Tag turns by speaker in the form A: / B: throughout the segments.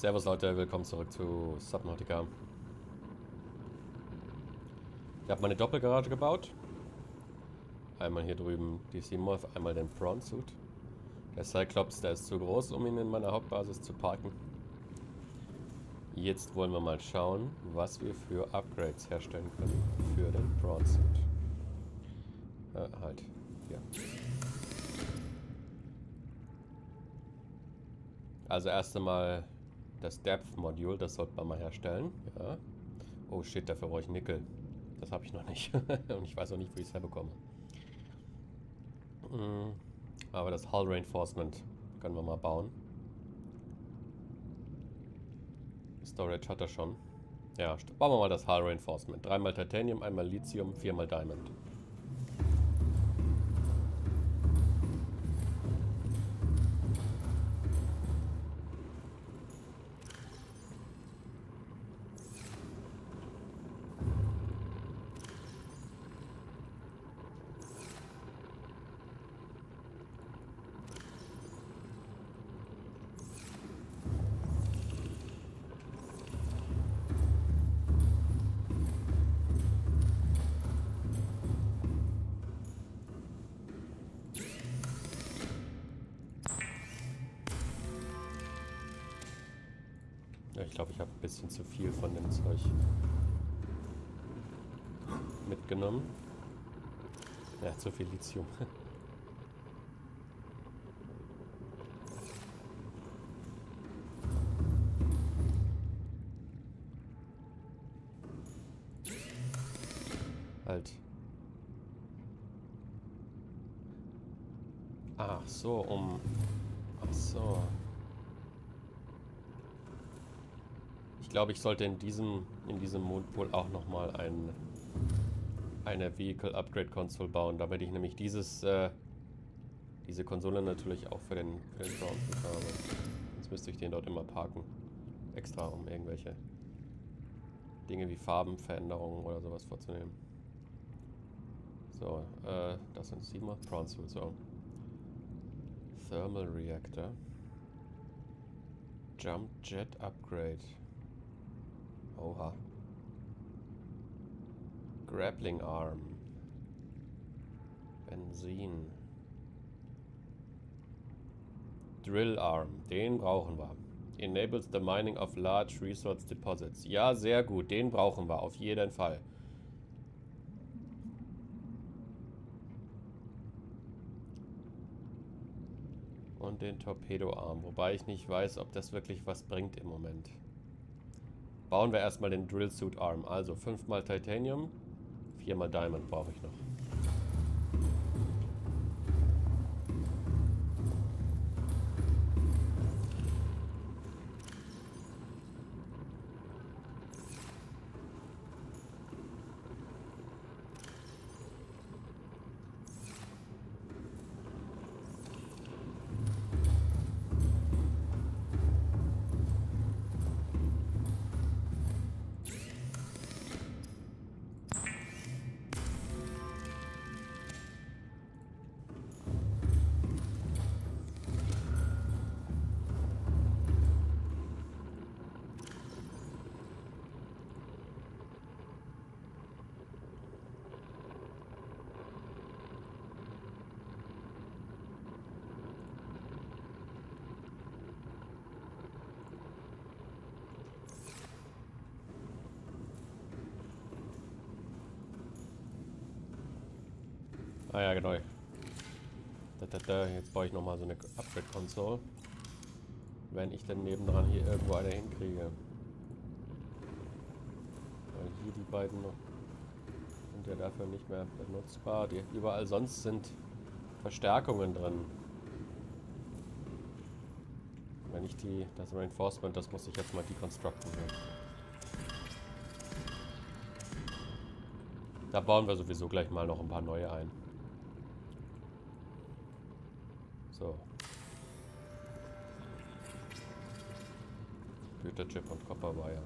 A: Servus Leute, willkommen zurück zu Subnautica. Ich habe meine Doppelgarage gebaut. Einmal hier drüben die Seamoth, einmal den Prawn Suit. Der Cyclops, der ist zu groß, um ihn in meiner Hauptbasis zu parken. Jetzt wollen wir mal schauen, was wir für Upgrades herstellen können für den Prawn Suit. Halt, hier. Also erst einmal das Depth-Modul, das sollte man mal herstellen. Ja. Oh shit, dafür brauche ich Nickel. Das habe ich noch nicht. Und ich weiß auch nicht, wie ich es herbekomme. Aber das Hull Reinforcement können wir mal bauen. Storage hat er schon. Ja, bauen wir mal das Hull Reinforcement. 3x Titanium, einmal Lithium, 4x Diamond. Ja, ich glaube, ich habe ein bisschen zu viel von dem Zeug mitgenommen. Ja, zu viel Lithium. Halt. Ach so, Ach so. Ich glaube, ich sollte in diesem Modul auch nochmal eine Vehicle Upgrade Console bauen, damit ich nämlich diese Konsole natürlich auch für den Ground habe. Sonst müsste ich den dort immer parken. Extra, um irgendwelche Dinge wie Farbenveränderungen oder sowas vorzunehmen. So, das sind 7 Prawn Suit, so. Thermal Reactor. Jump Jet Upgrade. Oha. Grappling Arm. Benzin. Drill Arm. Den brauchen wir. Enables the mining of large resource deposits. Ja, sehr gut. Den brauchen wir. Auf jeden Fall. Und den Torpedoarm. Wobei ich nicht weiß, ob das wirklich was bringt im Moment. Bauen wir erstmal den Drill Suit Arm. Also 5x Titanium, 4x Diamond brauche ich noch. Ah ja, genau. Jetzt baue ich nochmal so eine Upgrade-Console. Wenn ich denn nebendran hier irgendwo eine hinkriege. Weil hier die beiden noch sind ja dafür nicht mehr benutzbar. Überall sonst sind Verstärkungen drin. Wenn ich das Reinforcement, das muss ich jetzt mal deconstructen. Da bauen wir sowieso gleich mal noch ein paar neue ein. So. Güterchip und Copperwire.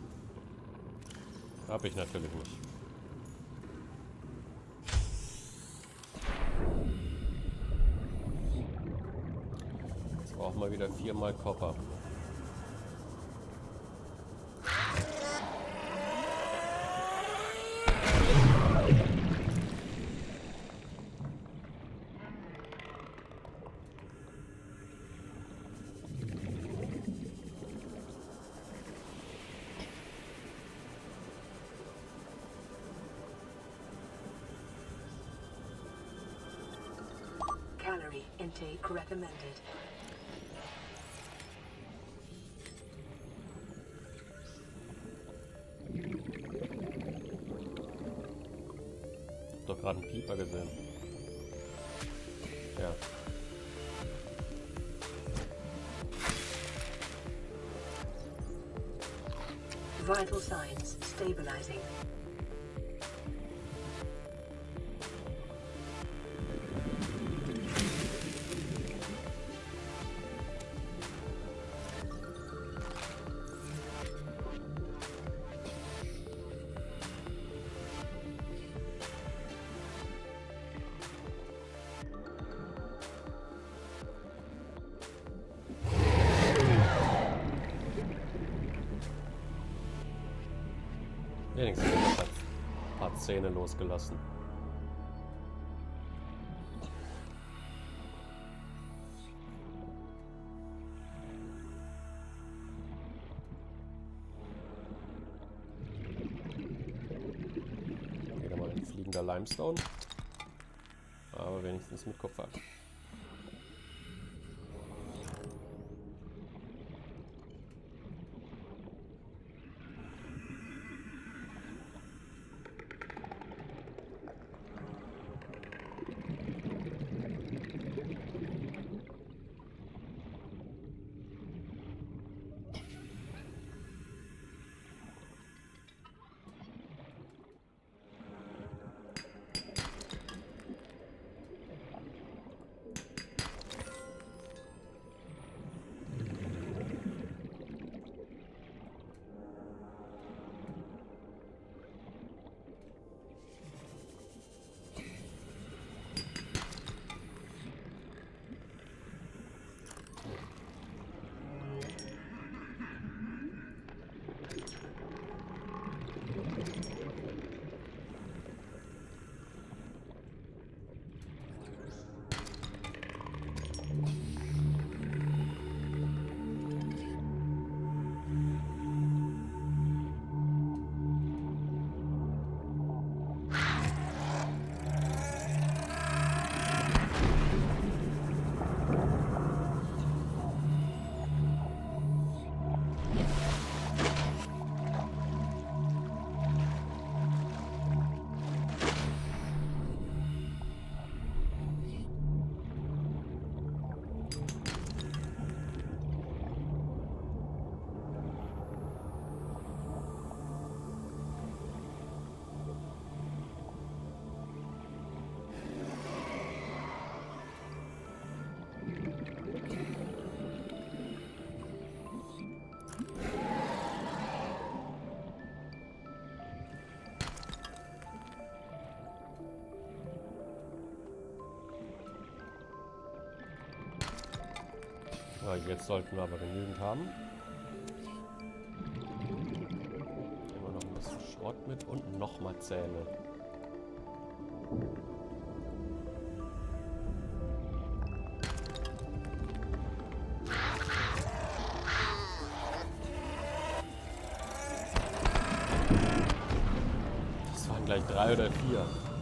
A: Hab ich natürlich nicht. brauchen wir wieder 4 mal Copper.
B: Calorie intake recommended.
A: Doch gerade einen Pieper gesehen. Ja.
B: Vital signs stabilizing.
A: Wenigstens ein paar Zähne losgelassen. Wieder mal ein fliegender Limestone. Aber wenigstens mit Kupfer. Ja, jetzt sollten wir aber genügend haben. Immer noch ein bisschen Schrott mit und nochmal Zähne. Das waren gleich 3 oder 4.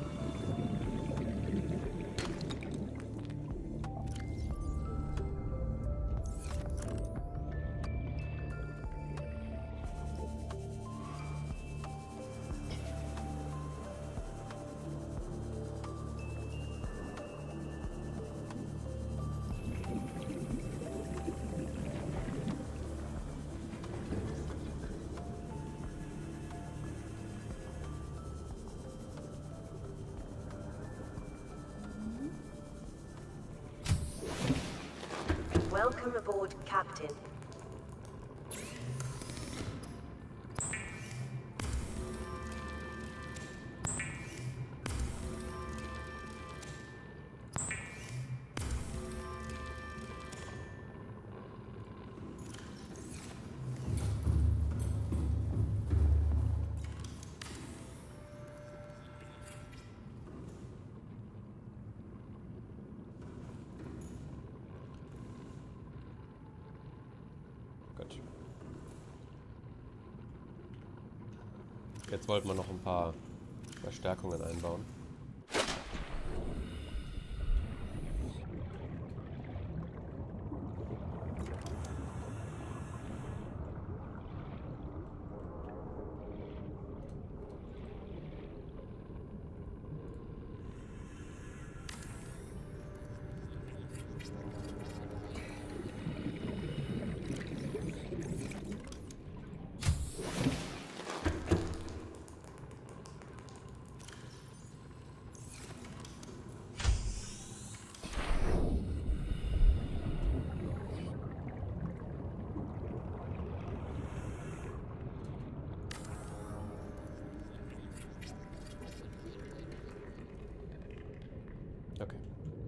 B: Welcome aboard, Captain.
A: Jetzt wollten wir noch ein paar Verstärkungen einbauen. Okay.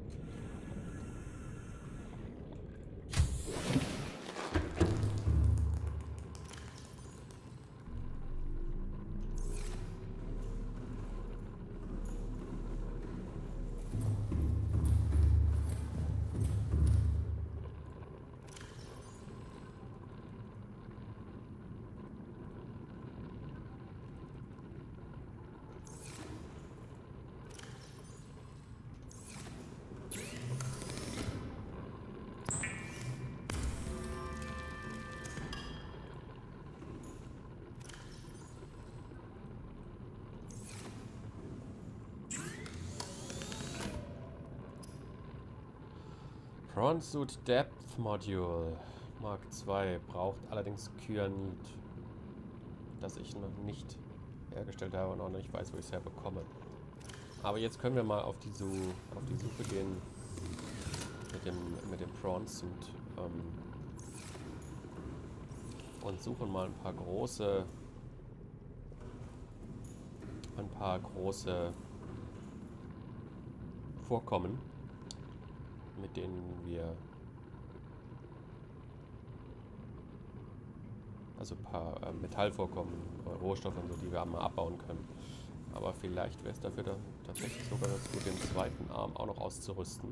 A: Suit Depth Module Mark II braucht allerdings Kyanid, das ich noch nicht hergestellt habe und auch nicht weiß, wo ich es herbekomme. Aber jetzt können wir mal auf die Suche gehen mit dem Suit und suchen mal ein paar große Vorkommen, mit denen wir also ein paar Metallvorkommen, Rohstoffe und so, die wir mal abbauen können. Aber vielleicht wäre es dafür tatsächlich sogar ganz gut, den zweiten Arm auch noch auszurüsten.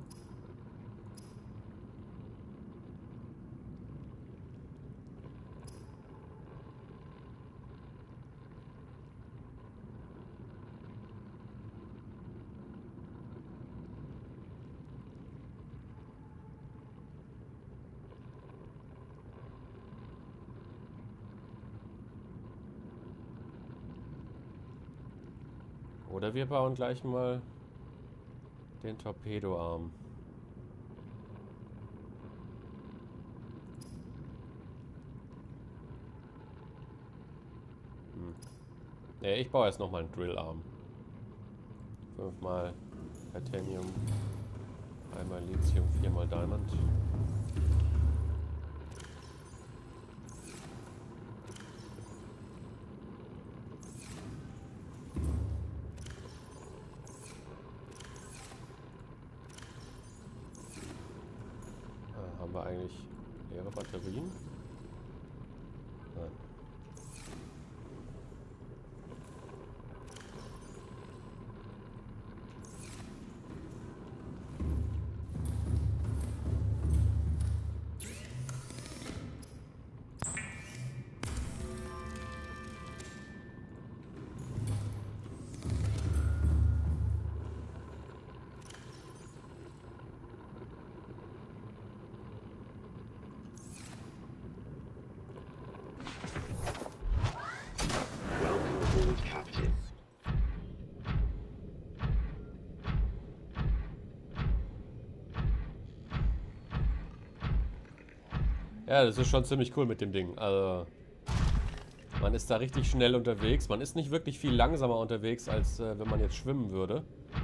A: Oder wir bauen gleich mal den Torpedoarm. Ne, ich baue jetzt nochmal einen Drillarm. 5-mal Titanium, 1-mal Lithium, 4-mal Diamond. Haben wir eigentlich leere Batterien? Nein. Ja, das ist schon ziemlich cool mit dem Ding. Also, man ist da richtig schnell unterwegs. Man ist nicht wirklich viel langsamer unterwegs, als wenn man jetzt schwimmen würde.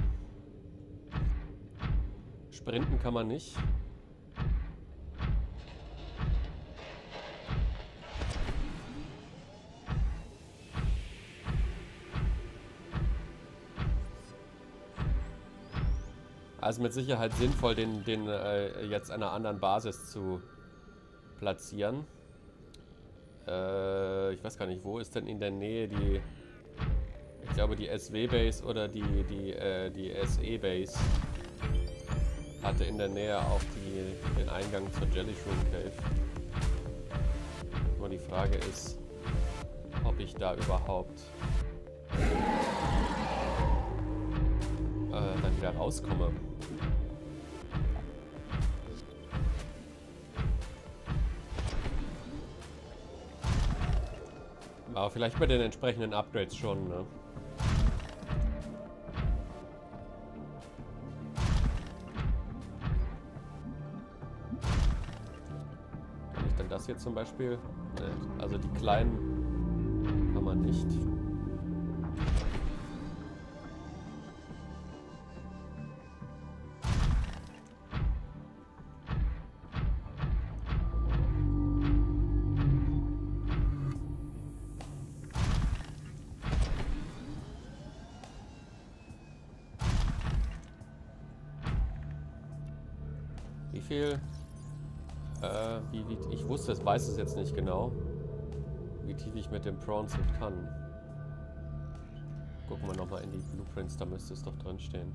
A: Sprinten kann man nicht. Also mit Sicherheit sinnvoll, den jetzt an einer anderen Basis zu platzieren. Ich weiß gar nicht, wo ist denn in der Nähe die... Ich glaube die SW-Base oder die SE-Base hatte in der Nähe auch den Eingang zur Jellyshroom Cave. Nur die Frage ist, ob ich da überhaupt wieder rauskomme. Aber vielleicht bei den entsprechenden Upgrades schon, ne? Kann ich dann das hier zum Beispiel? Ne, also die kleinen kann man nicht. Wie viel? Ich weiß es jetzt nicht genau, wie tief ich mit dem Prawn-Suit kann. Gucken wir nochmal in die Blueprints, da müsste es doch drin stehen.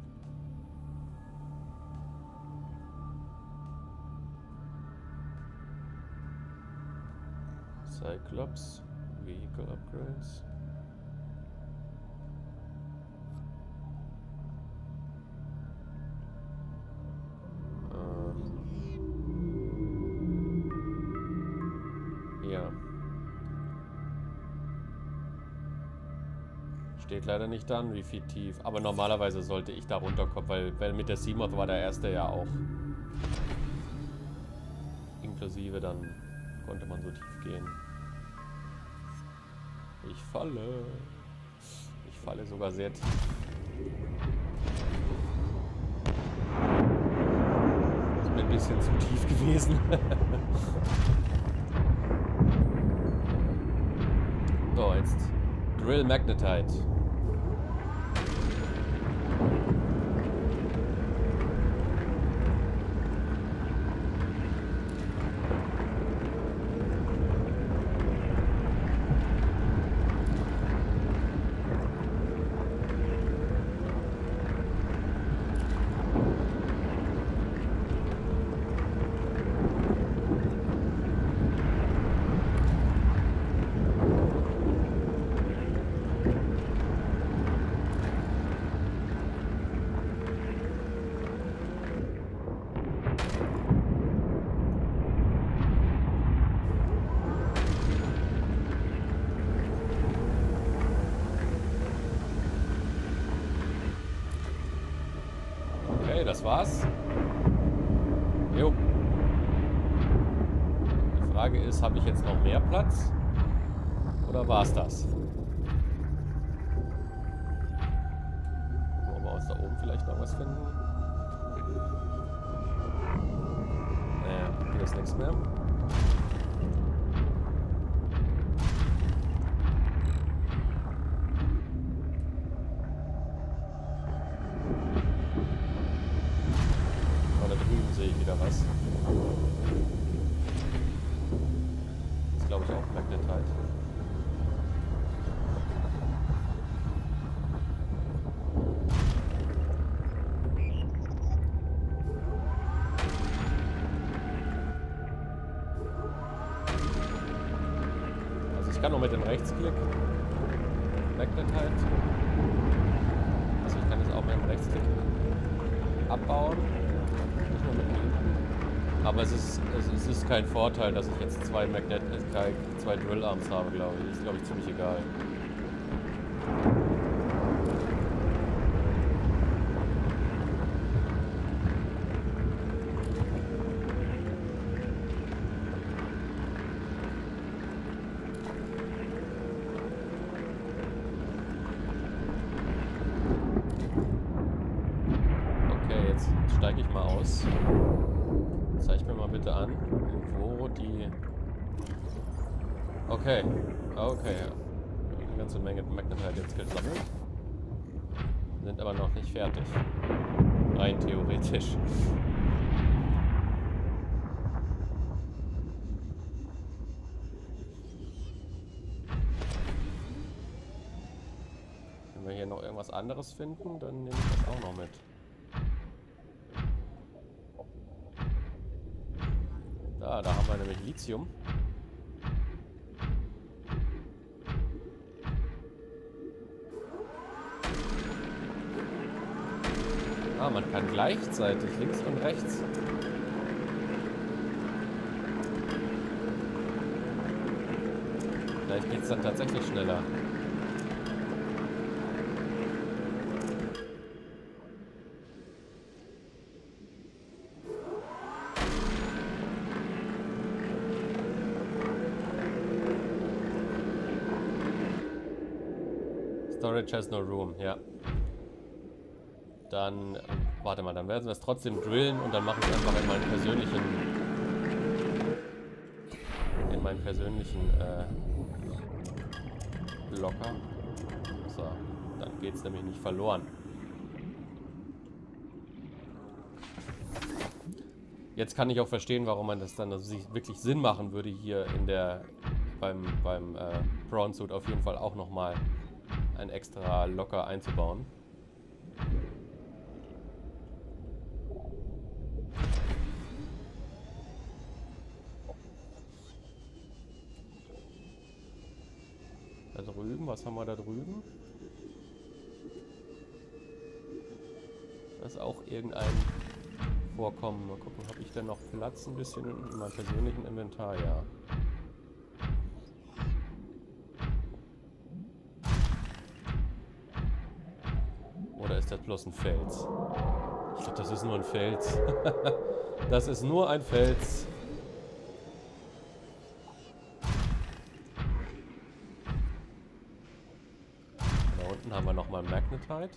A: Cyclops, Vehicle Upgrades. Ja. Steht leider nicht dann, wie viel tief. Aber normalerweise sollte ich da runterkommen, weil mit der Seamoth war der erste ja auch. Inklusive, dann konnte man so tief gehen. Ich falle. Ich falle sogar sehr tief. Das ist mir ein bisschen zu tief gewesen. So, jetzt Drill Magnetite. Das war's. Jo. Die Frage ist, habe ich jetzt noch mehr Platz? Oder war's das? Wollen wir uns da oben vielleicht noch was finden? Naja, hier ist nichts mehr. Was? Das ist, glaube ich, auch Magnetite. Also ich kann noch mit dem Rechtsklick Magnetite. Also ich kann es auch mit dem Rechtsklick abbauen. Aber es ist kein Vorteil, dass ich jetzt zwei Drill Arms habe, glaube ich. Ist, glaube ich, ziemlich egal. Okay, jetzt steige ich mal aus. Zeig mir mal bitte an, wo die... Okay, okay. Eine ganze Menge Magnetite jetzt gesammelt. Sind aber noch nicht fertig. Rein theoretisch. Wenn wir hier noch irgendwas anderes finden, dann nehme ich das auch noch mit. Da haben wir nämlich Lithium. Ah, man kann gleichzeitig links und rechts. Vielleicht geht es dann tatsächlich schneller. Storage has no room, ja. Dann, warte mal, dann werden wir es trotzdem drillen und dann mache ich es einfach in meinen persönlichen Blocker. So, dann geht es nämlich nicht verloren. Jetzt kann ich auch verstehen, warum man das dann wirklich Sinn machen würde, hier in der beim Prawn Suit auf jeden Fall auch nochmal ein extra Locker einzubauen. Da drüben, was haben wir da drüben? Das ist auch irgendein Vorkommen. Mal gucken, habe ich denn noch Platz ein bisschen in meinem persönlichen Inventar? Ja. Oder ist das bloß ein Fels? Ich glaube, das ist nur ein Fels. Das ist nur ein Fels. Da unten haben wir nochmal Magnetite.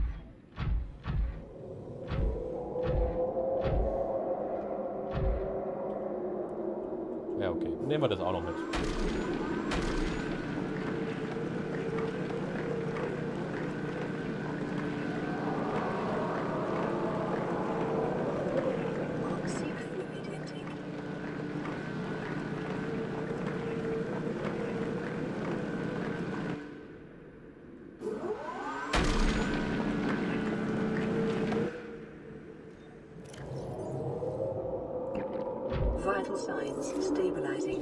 A: Ja, okay. Nehmen wir das auch noch mit.
B: Vital signs stabilizing.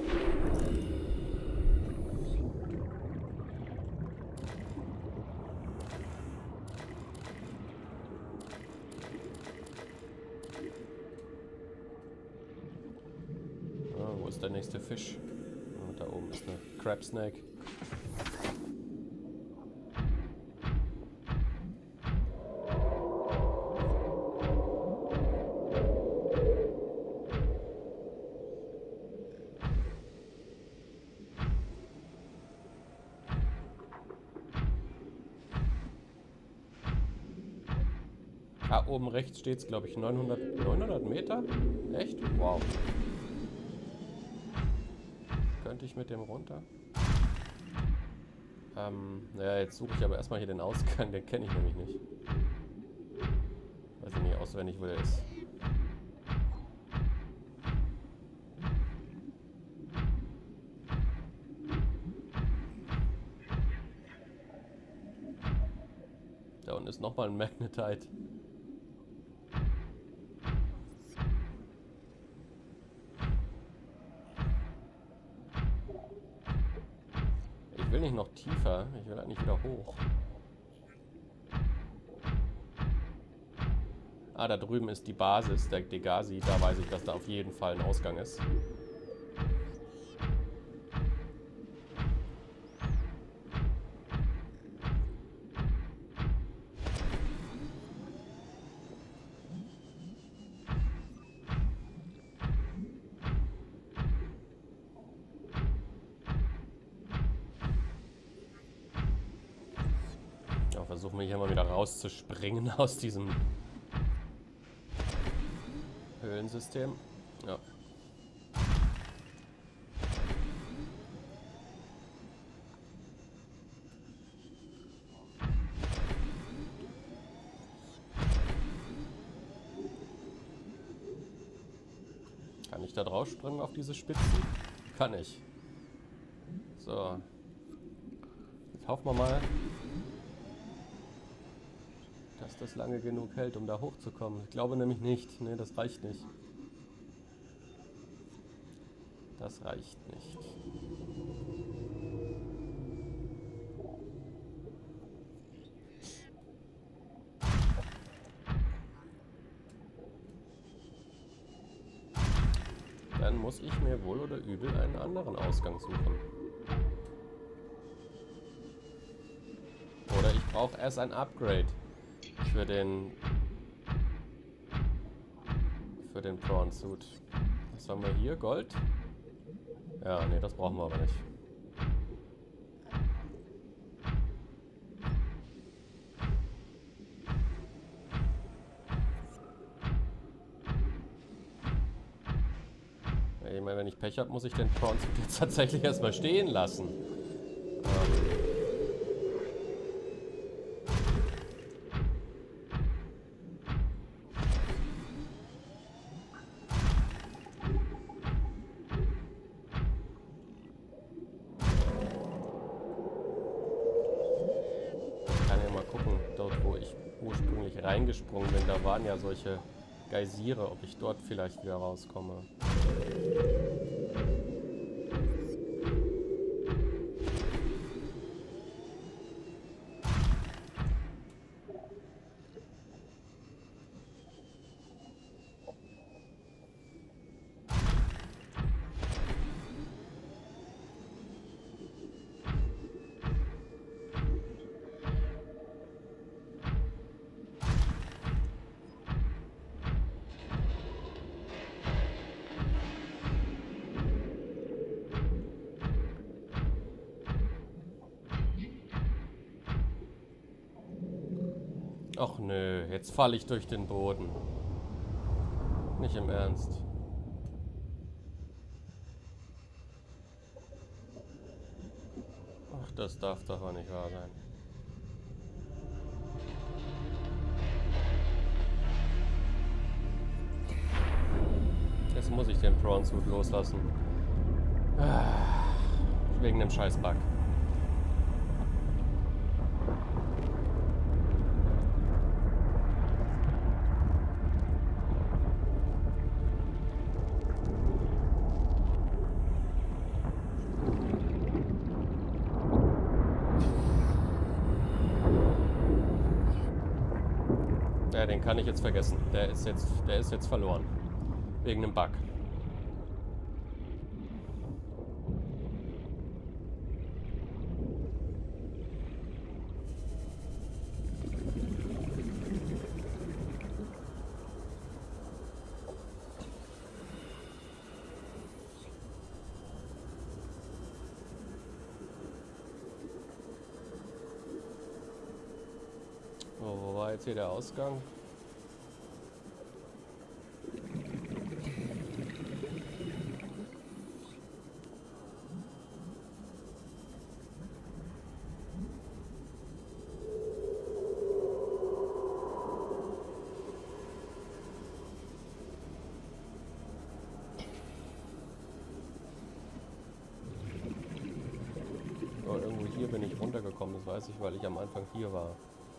A: Ah, wo ist der nächste Fisch? Ah, da oben ist eine Crab Snake. Ah, oben rechts steht es, glaube ich, 900 Meter? Echt? Wow. Könnte ich mit dem runter? Ja, jetzt suche ich aber erstmal hier den Ausgang, den kenne ich nämlich nicht. Weiß ich nicht auswendig, wo der ist. Da unten ist nochmal ein Magnetite. Ich will nicht noch tiefer, ich will eigentlich wieder hoch. Ah, da drüben ist die Basis, der Degasi. Da weiß ich, dass da auf jeden Fall ein Ausgang ist. Versuchen wir hier mal wieder rauszuspringen aus diesem Höhlensystem. Ja. Kann ich da drauf springen auf diese Spitzen? Kann ich. So. Jetzt hoffen wir mal, dass das lange genug hält, um da hochzukommen. Ich glaube nämlich nicht. Ne, das reicht nicht. Das reicht nicht. muss ich mir wohl oder übel einen anderen Ausgang suchen. Oder ich brauche erst ein Upgrade für den Prawn Suit. Was haben wir hier? Gold? Ja, nee, das brauchen wir aber nicht. Ich meine, wenn ich Pech habe, muss ich den Prawn Suit jetzt tatsächlich erstmal stehen lassen. Reingesprungen bin, da waren ja solche Geysire, ob ich dort vielleicht wieder rauskomme. Ach nö, jetzt falle ich durch den Boden. Nicht im Ernst. Ach, das darf doch auch nicht wahr sein. Jetzt muss ich den Prawn Suit loslassen. Wegen dem Scheiß-Bug. Ja, den kann ich jetzt vergessen. Der ist jetzt verloren. Wegen einem Bug. Oh, wo war jetzt hier der Ausgang? Oh, irgendwo hier bin ich runtergekommen, das weiß ich, weil ich am Anfang hier war.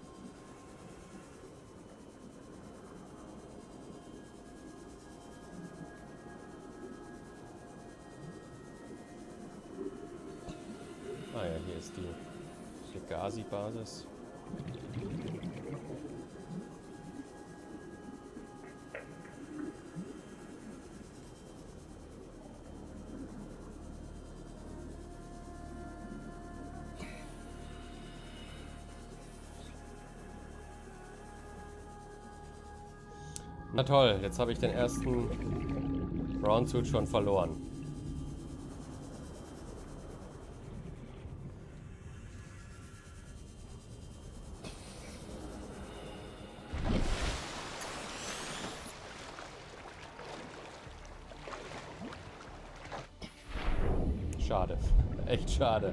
A: Ah ja, hier ist die Gazi-Basis. Na toll, jetzt habe ich den ersten Prawn Suit schon verloren. Schade. Echt schade.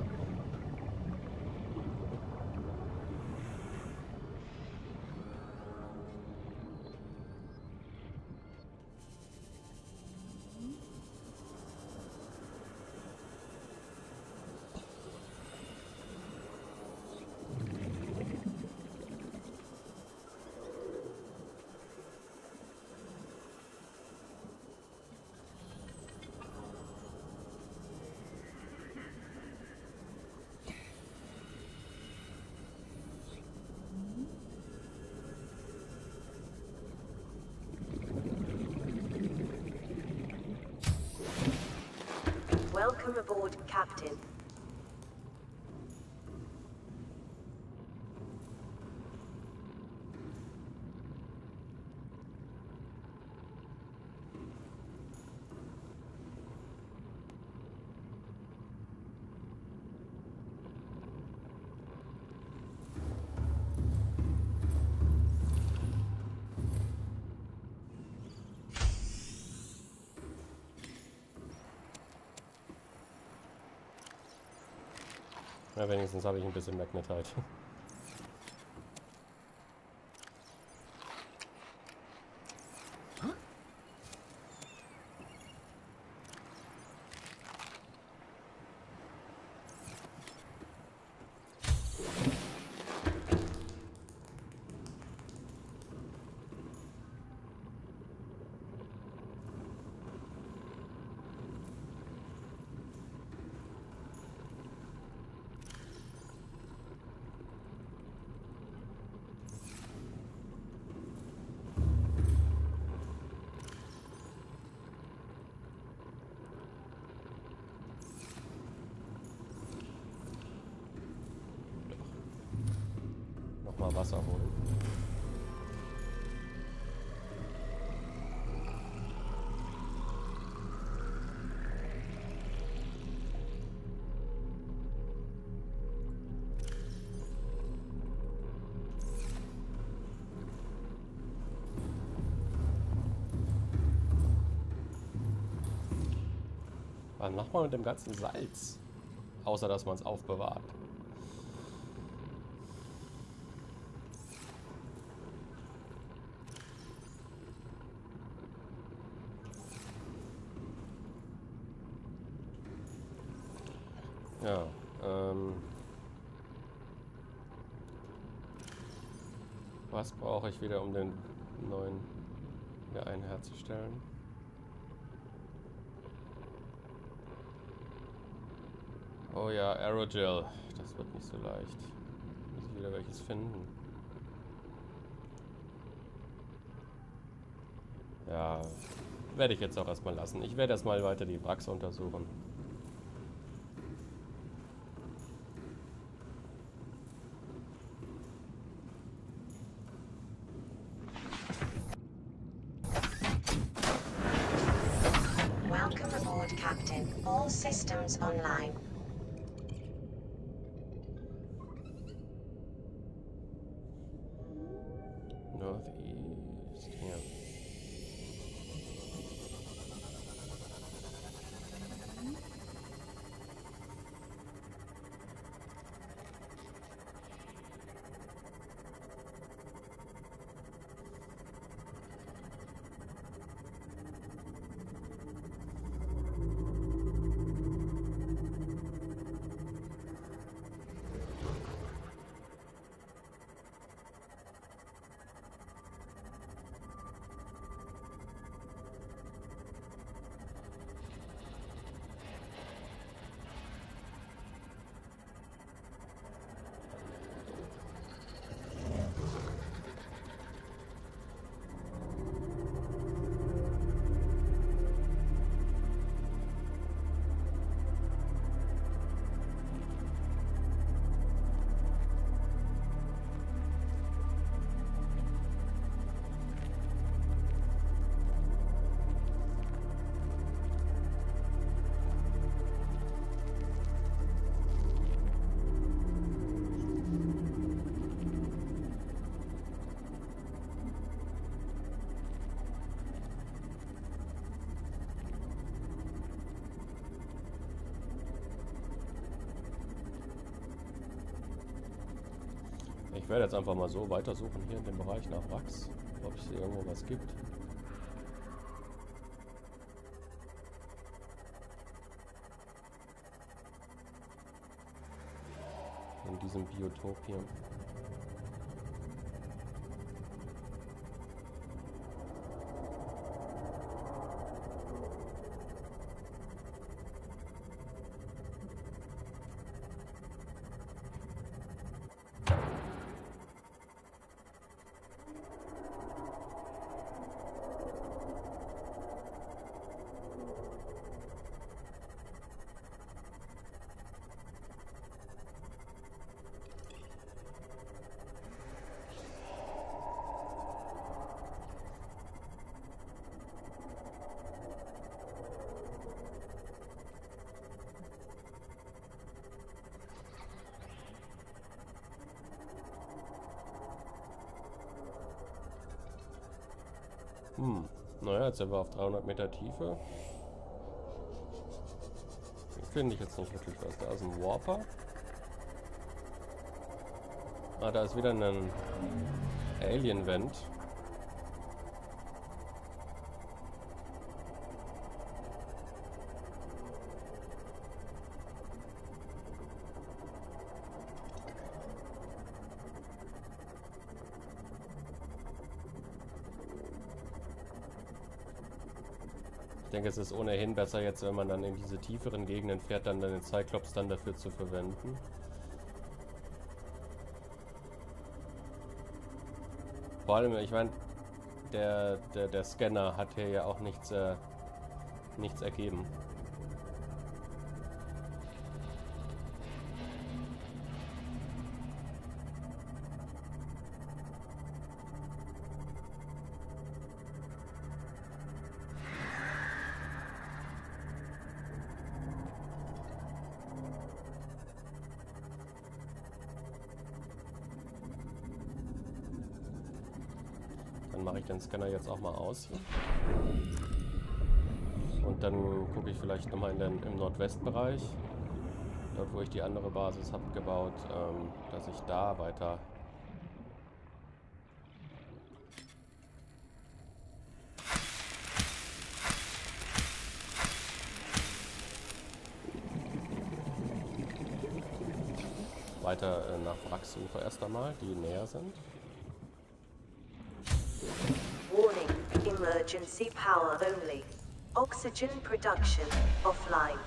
B: Welcome aboard, Captain.
A: Ja, wenigstens habe ich ein bisschen Magnetite. Mal Wasser holen. Was macht man mit dem ganzen Salz? Außer dass man es aufbewahrt. Ja, was brauche ich wieder, um den neuen wieder einen herzustellen? Oh ja, Aerogel. Das wird nicht so leicht. Muss ich wieder welches finden. Ja, werde ich jetzt auch erstmal lassen. Ich werde erstmal weiter die Wracks untersuchen.
B: Welcome aboard, Captain. All systems online.
A: Northeast, ja. Ich werde jetzt einfach mal so weitersuchen hier in dem Bereich nach Wracks, ob es hier irgendwo was gibt. In diesem Biotop hier. Naja, jetzt sind wir auf 300 Meter Tiefe. Hier finde ich jetzt nicht wirklich was. Da ist ein Warper. Ah, da ist wieder ein Alien-Vent. Ich denke, es ist ohnehin besser jetzt, wenn man dann in diese tieferen Gegenden fährt, dann den Cyclops dann dafür zu verwenden. Vor allem, ich meine, der Scanner hat hier ja auch nichts ergeben. Dann mache ich den Scanner jetzt auch mal aus. Und dann gucke ich vielleicht nochmal im Nordwestbereich, dort wo ich die andere Basis habe gebaut, dass ich da weiter nach Wracks suche erst einmal, die näher sind.
B: Warning, emergency power only. Oxygen production offline.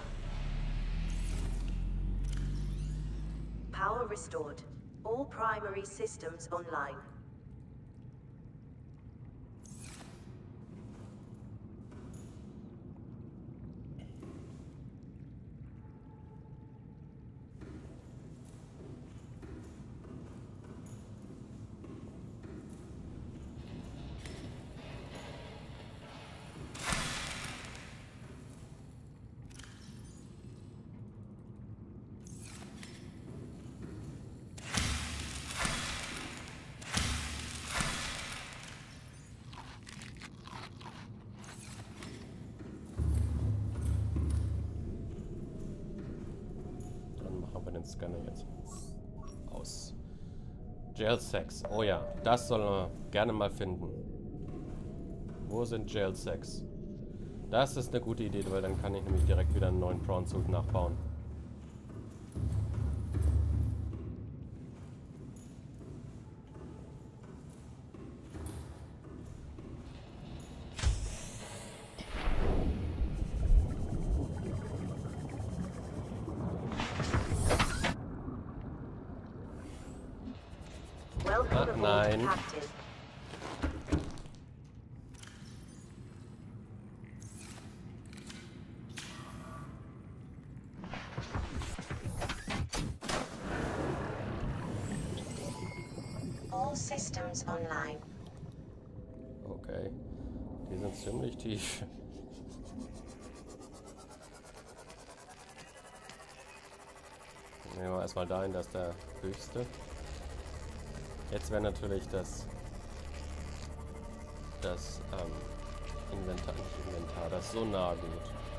B: Power restored. All primary systems online.
A: Scanner jetzt aus. Jail Sex. Oh ja, das soll man gerne mal finden. Wo sind Jail Sex? Das ist eine gute Idee, weil dann kann ich nämlich direkt wieder einen neuen Prawn Suit nachbauen.
B: Nein. All systems online.
A: Okay. Die sind ziemlich tief. Nehmen wir erstmal dahin, dass der höchste. Jetzt wäre natürlich das Inventar, nicht Inventar, das Sonar gut.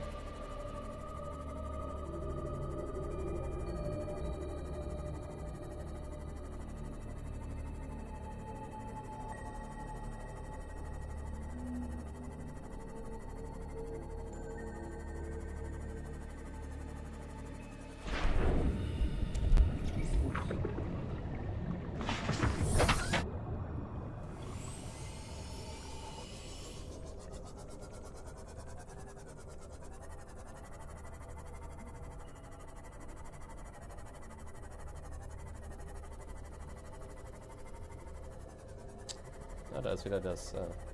A: Ah, da ist wieder das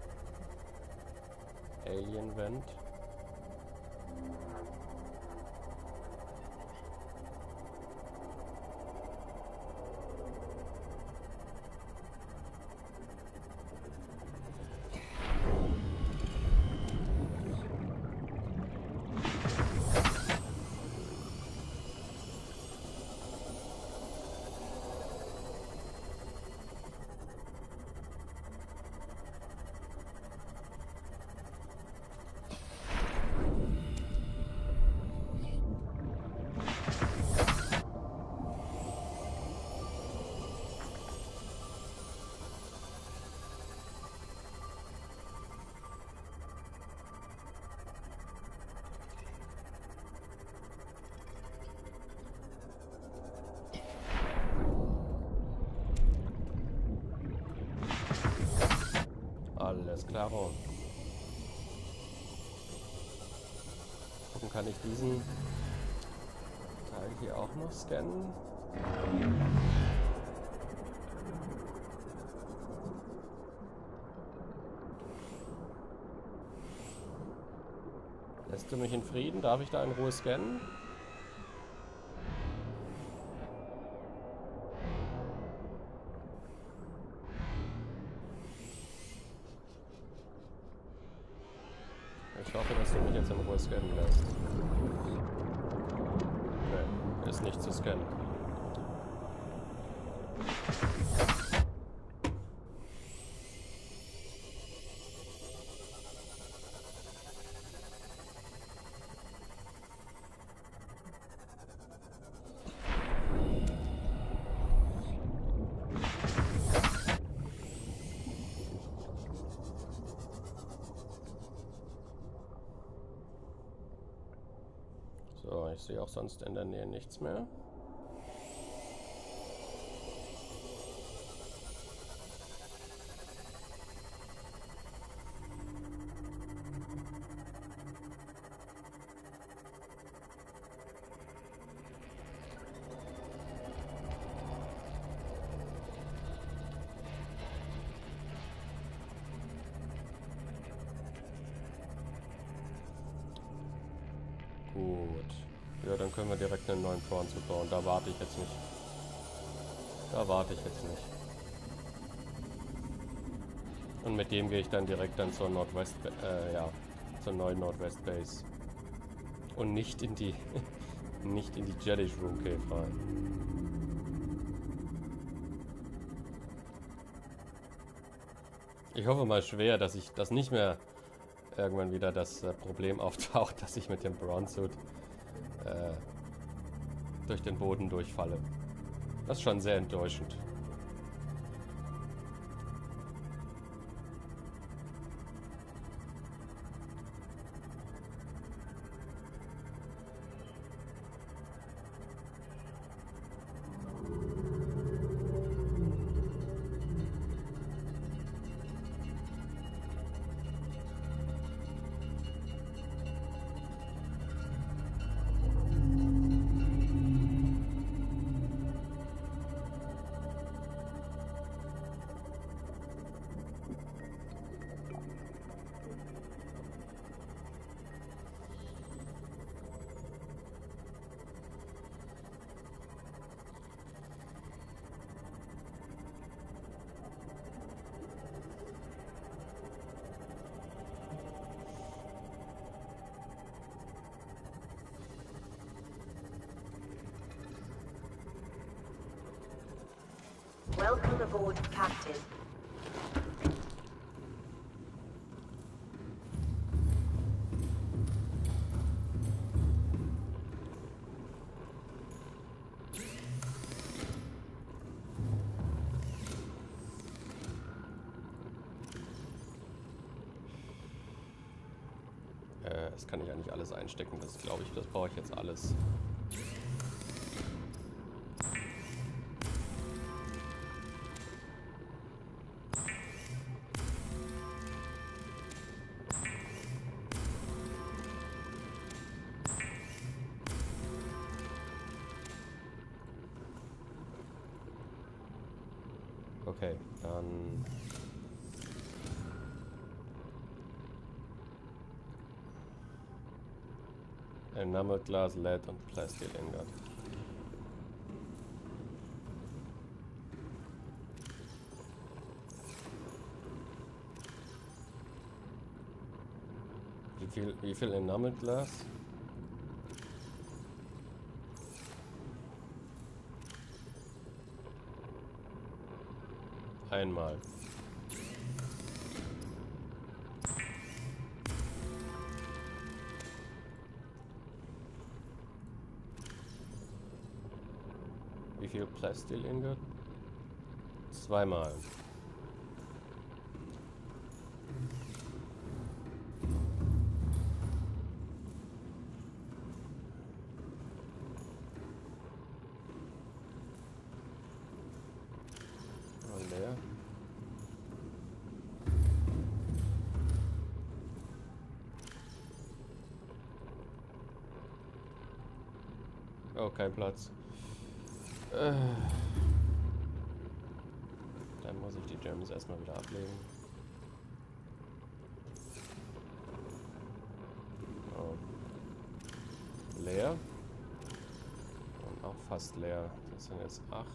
A: Alien-Vent. Alles klar. Gucken, kann ich diesen Teil hier auch noch scannen? Lässt du mich in Frieden? Darf ich da in Ruhe scannen? Ich hoffe, dass du mich jetzt in Ruhe scannen lässt. Nee, ist nicht zu scannen. So, ich sehe auch sonst in der Nähe nichts mehr. Gut. Ja, dann können wir direkt einen neuen Prawn bauen. Da warte ich jetzt nicht. Und mit dem gehe ich dann direkt zur Nordwest, zur neuen Nordwest Base. Und nicht in die Jellish Room Cave rein. Ich hoffe mal schwer, dass ich das nicht mehr irgendwann wieder das Problem auftaucht, dass ich mit dem Prawn Suit durch den Boden durchfalle. Das ist schon sehr enttäuschend.
B: Welcome aboard, Captain.
A: Das kann ich ja nicht alles einstecken. Das glaube ich, das brauche ich jetzt alles. Okay, dann... Enamel Glas, LED und Plastic Ingot. Wie viel Enamel Glas? Einmal. Wie viel Plastic Ingot? Zweimal. Oh, kein Platz. Dann muss ich die Gems erstmal wieder ablegen. Oh. Leer. Und auch fast leer. Das sind jetzt 8.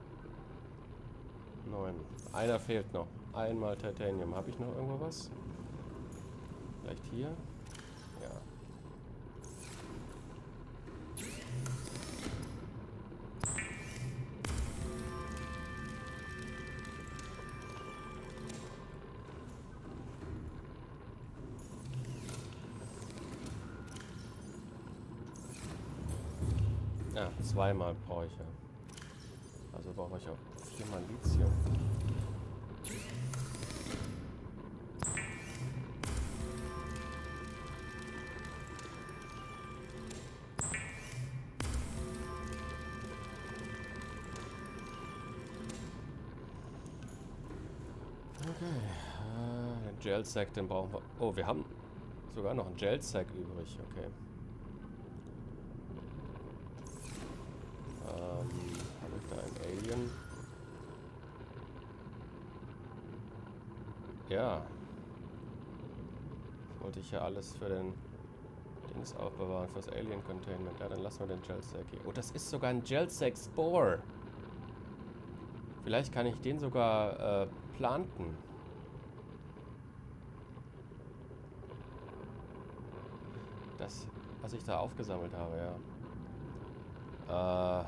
A: 9. Einer fehlt noch. Einmal Titanium. Habe ich noch irgendwo was? Vielleicht hier? Ja. Ja, zweimal brauche ich ja. Also brauche ich auch 4-mal Lithium. Okay. Den Gel-Sack, den brauchen wir. Oh, wir haben sogar noch einen Gel-Sack übrig. Okay. Habe ich da einen Alien? Ja. Das wollte ich ja alles für den Dings aufbewahren, fürs Alien-Containment. Ja, dann lassen wir den Gel-Sack hier. Oh, das ist sogar ein Gel-Sack-Spore. Vielleicht kann ich den sogar planten. Das, was ich da aufgesammelt habe, ja.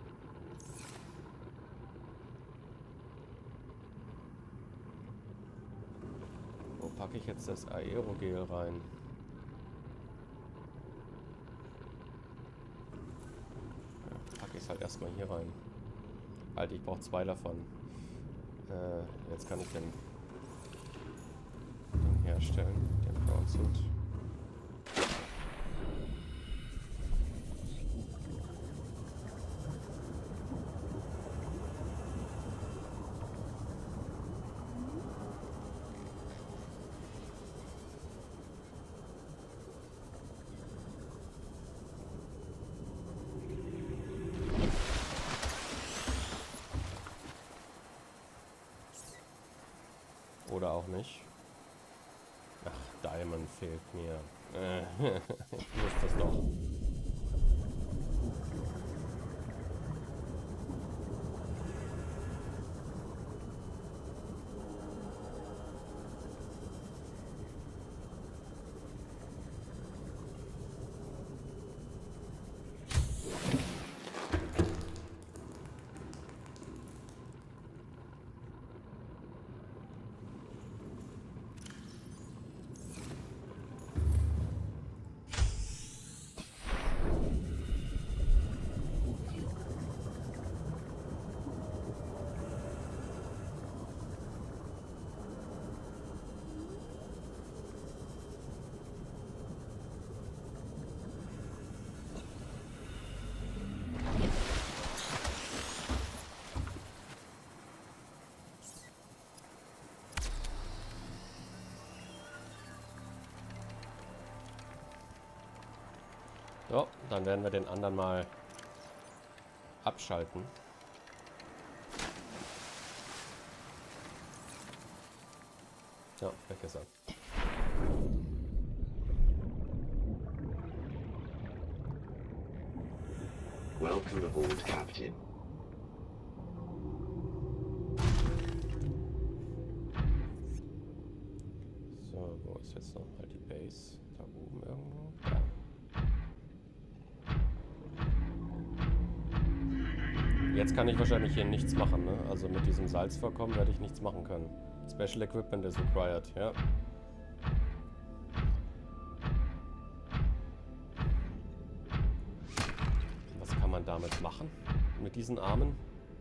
A: Wo packe ich jetzt das Aerogel rein? Ja, packe ich es halt erstmal hier rein. Halt, ich brauche 2 davon. Jetzt kann ich den herstellen, den Brownsuit. Oder auch nicht. Ach, Diamond fehlt mir. Ich wusste das doch. So, dann werden wir den anderen mal abschalten. Ja, weg ist er.
C: Welcome aboard, Captain.
A: So, wo ist jetzt noch mal die Base? Da oben irgendwo? Da. Jetzt kann ich wahrscheinlich hier nichts machen, ne? Also mit diesem Salzvorkommen werde ich nichts machen können. Special Equipment is required, ja. Was kann man damit machen? Mit diesen Armen?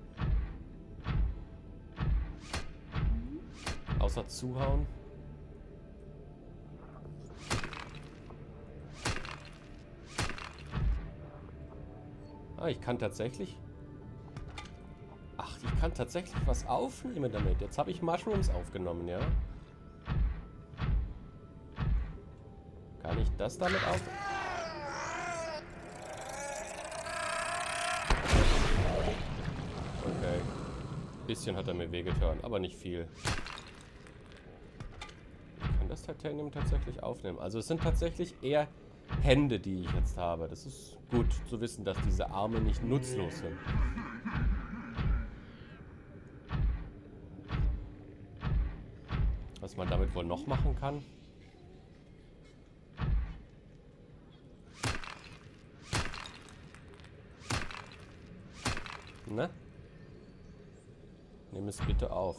A: Außer zuhauen? Ah, ich kann tatsächlich... Ach, ich kann tatsächlich was aufnehmen damit. Jetzt habe ich Mushrooms aufgenommen, ja? Kann ich das damit auf... bisschen hat er mir wehgetan, aber nicht viel. Ich kann das Titanium tatsächlich aufnehmen. Also es sind tatsächlich eher Hände, die ich jetzt habe. Das ist gut zu wissen, dass diese Arme nicht nutzlos sind. Was man damit wohl noch machen kann? Ne? Nimm es bitte auf.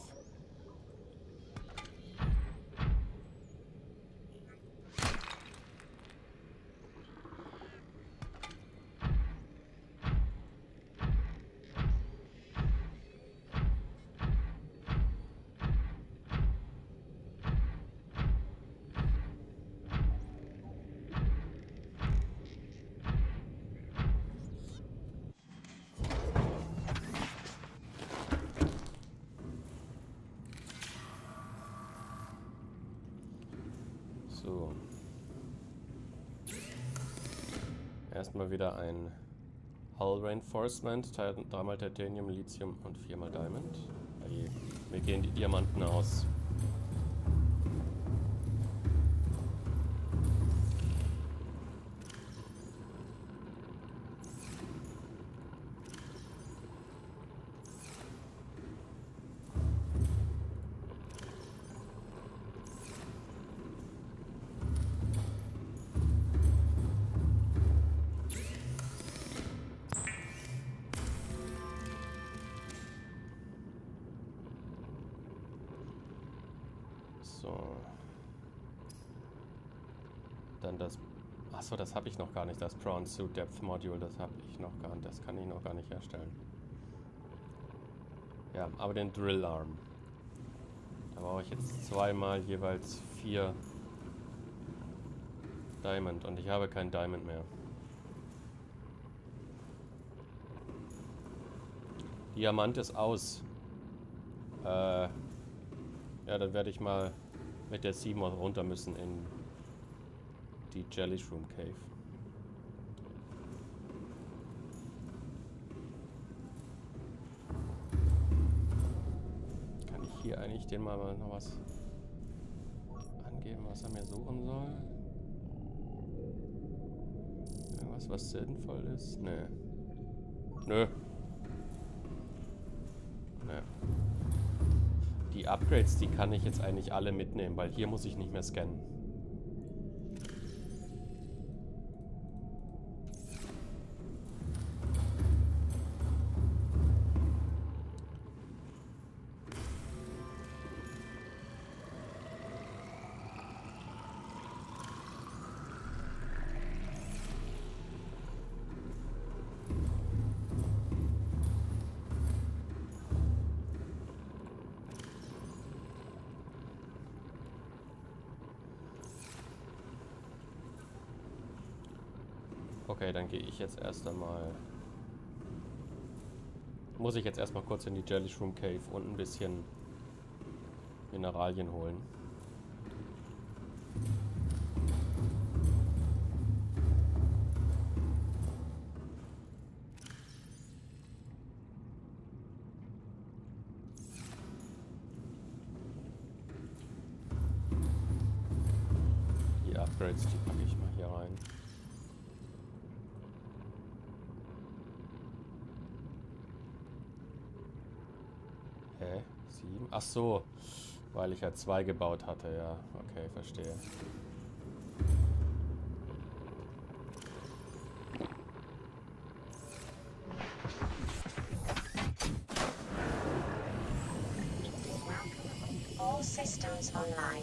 A: So. Erstmal wieder ein Hull Reinforcement, 3-mal Titanium, Lithium und 4-mal Diamond. Okay. Mir gehen die Diamanten aus. So. Dann das... Achso, das habe ich noch gar nicht. Das Prawn Suit Depth Module, das habe ich noch gar nicht. Das kann ich noch gar nicht herstellen. Ja, aber den Drill Arm. Da brauche ich jetzt 2-mal jeweils 4 Diamond. Und ich habe kein Diamond mehr. Diamant ist aus. Ja, dann werde ich mal mit der Seamoth runter müssen in die Jellyshroom Cave. Kann ich hier eigentlich den mal noch was angeben, was er mir suchen soll? Irgendwas, was sinnvoll ist? Nö. Nö. Nö. Die Upgrades, die kann ich jetzt eigentlich alle mitnehmen, weil hier muss ich nicht mehr scannen. Okay, dann gehe ich jetzt erst einmal... Muss ich jetzt erstmal kurz in die Jellyshroom Cave und ein bisschen Mineralien holen. Die Upgrades, die packe ich mal hier rein. Hä? 7? Ach so, weil ich ja 2 gebaut hatte, ja. Okay, verstehe.
B: All systems online.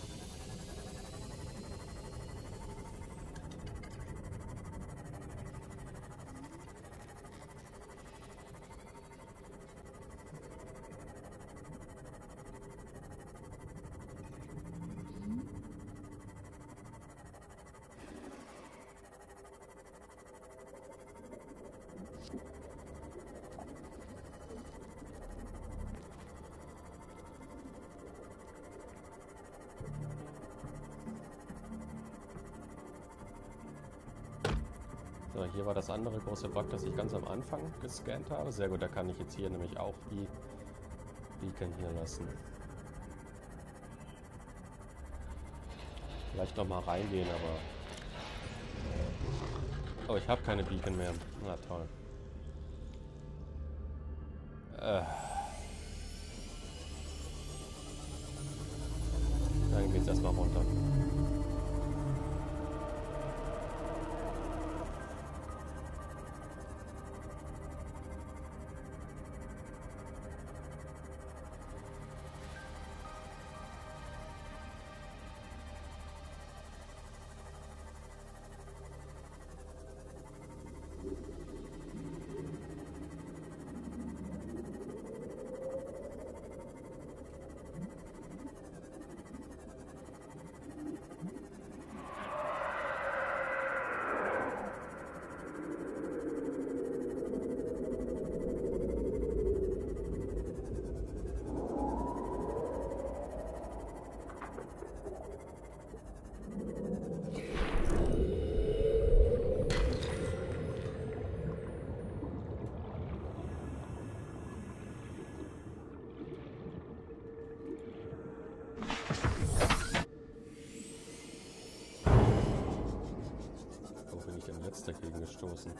A: So, hier war das andere große Bug, das ich ganz am Anfang gescannt habe. Sehr gut, da kann ich jetzt hier nämlich auch die Beacon hier lassen. Vielleicht noch mal reingehen, aber... Oh, ich habe keine Beacon mehr. Na toll. Dann geht's erstmal runter. Jetzt dagegen gestoßen.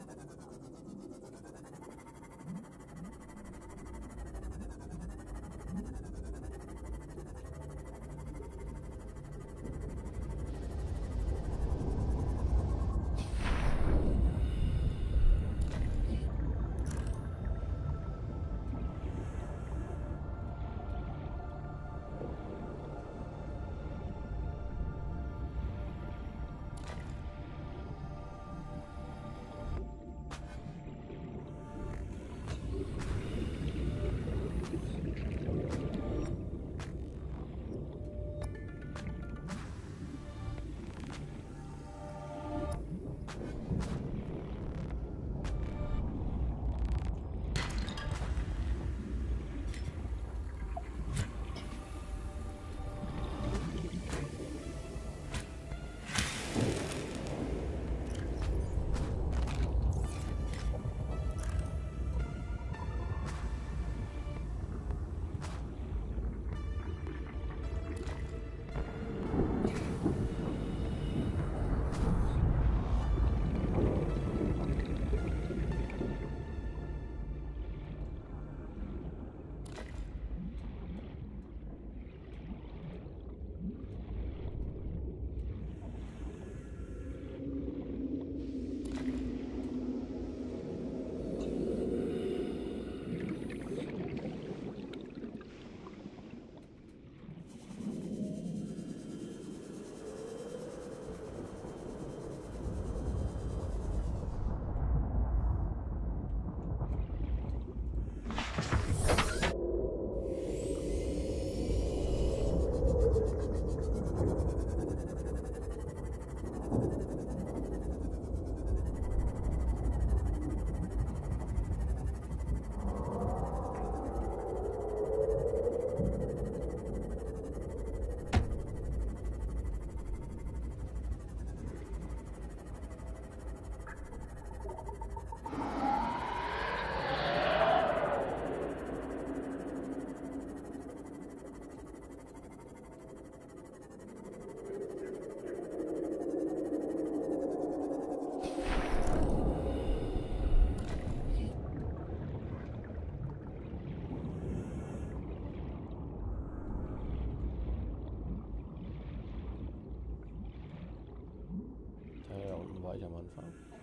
A: War ich am Anfang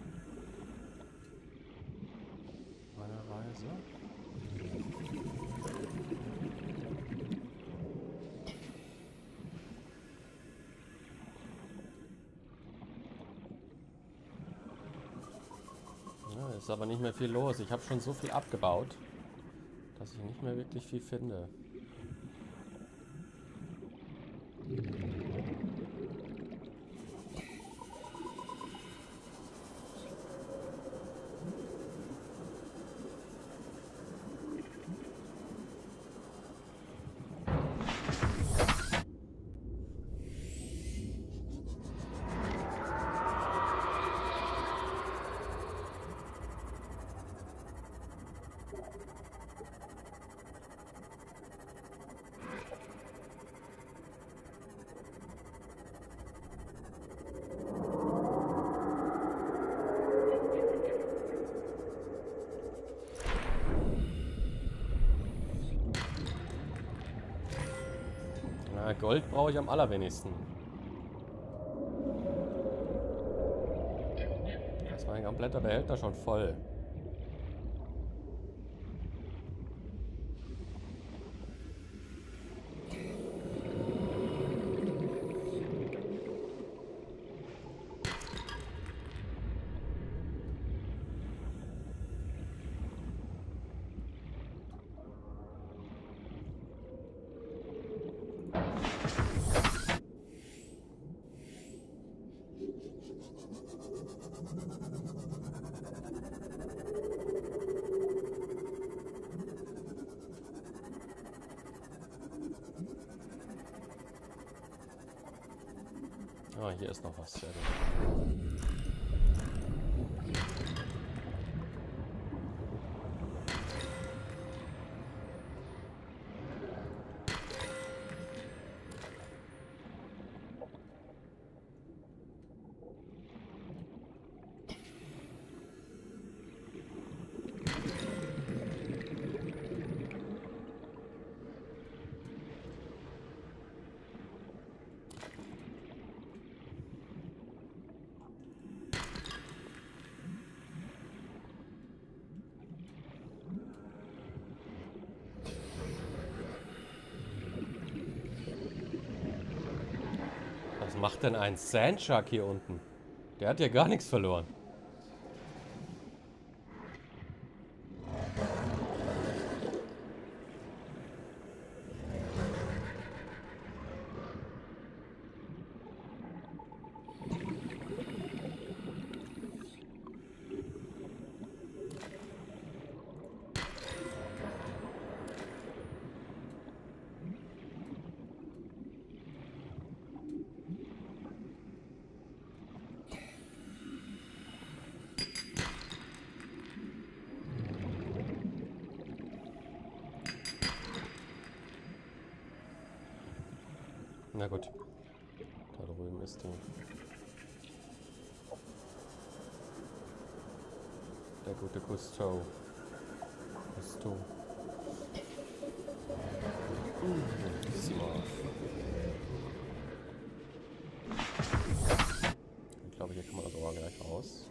A: meiner Reise. Ja, ist aber nicht mehr viel los. Ich habe schon so viel abgebaut, dass ich nicht mehr wirklich viel finde. Na, Gold brauche ich am allerwenigsten. Das war ein kompletter Behälter schon voll. Ah, hier ist noch was. Sehr gut. Was macht denn ein Sandshark hier unten? Der hat ja gar nichts verloren. Na gut. Da drüben ist die. Der gute Gusto. Sieh mal. Ich glaube, hier kann man das Ohr gleich raus.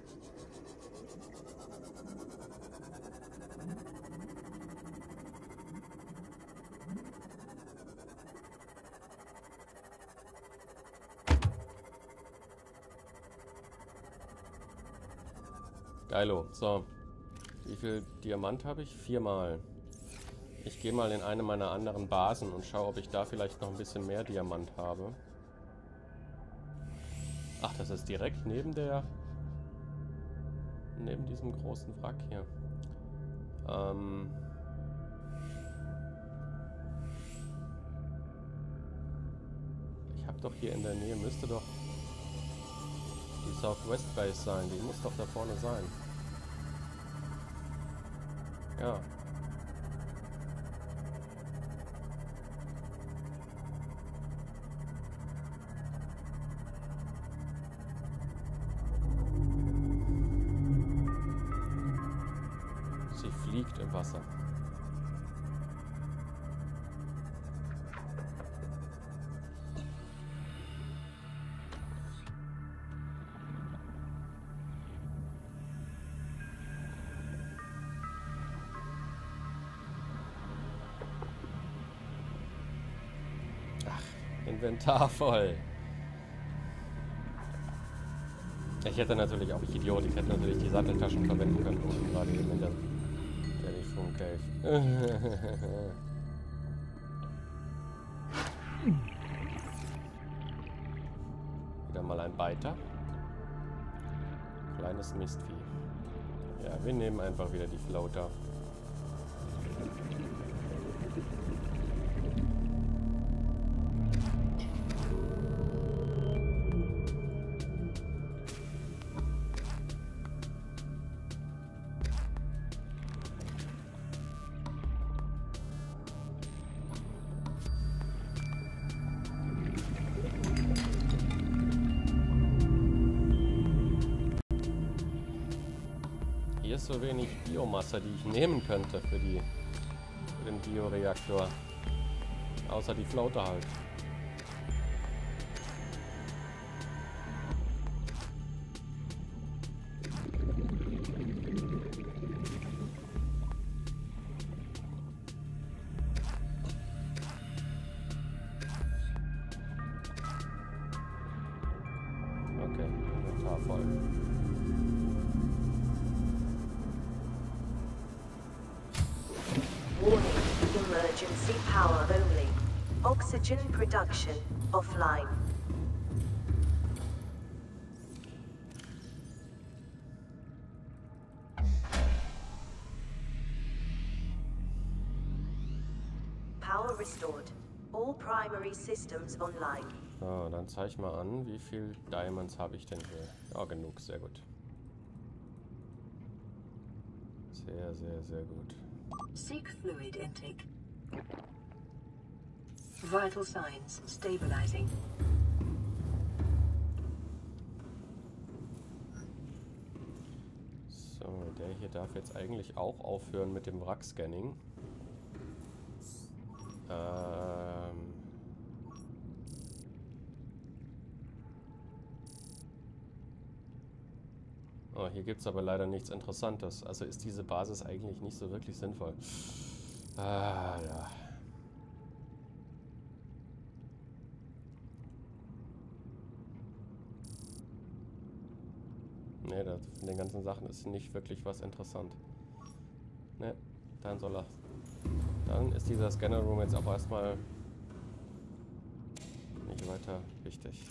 A: Geilo. So. Wie viel Diamant habe ich? 4 mal. Ich gehe mal in eine meiner anderen Basen und schaue, ob ich da vielleicht noch ein bisschen mehr Diamant habe. Ach, das ist direkt neben diesem großen Wrack hier. Ich habe doch hier in der Nähe, müsste doch die Southwest Base sein. Die muss doch da vorne sein. Ja. Sie fliegt im Wasser. Inventar voll. Ich hätte natürlich auch, ich Idiot, ich hätte natürlich die Satteltaschen verwenden können, um gerade eben in der Telefon Cave. Wieder mal ein Beiter. Kleines Mistvieh. Ja, wir nehmen einfach wieder die Floater. Hier ist so wenig Biomasse, die ich nehmen könnte für den Bioreaktor. Außer die Floater halt. voll.
B: Warning, emergency power only. Oxygen production offline. Power restored. All primary systems online.
A: So, dann zeig mal an, wie viel Diamonds habe ich denn hier? Ja, genug, sehr gut. Sehr, sehr, sehr gut.
D: Seek fluid intake. Vital signs stabilizing.
A: So, der hier darf jetzt eigentlich auch aufhören mit dem Wrack-Scanning. Oh, hier gibt es aber leider nichts Interessantes. Also ist diese Basis eigentlich nicht so wirklich sinnvoll. Ah, ja. Ne, von den ganzen Sachen ist nicht wirklich was interessant. Ne, dann soll er. Dann ist dieser Scanner Room jetzt aber erstmal nicht weiter wichtig.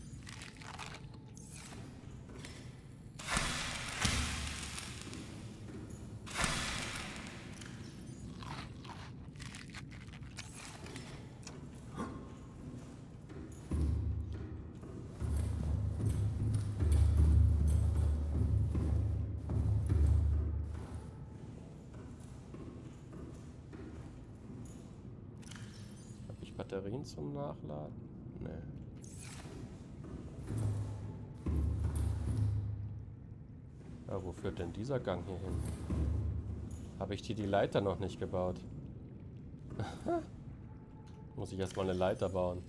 A: Batterien zum Nachladen? Nee. Ja, wo führt denn dieser Gang hier hin? Habe ich hier die Leiter noch nicht gebaut? Muss ich erstmal eine Leiter bauen.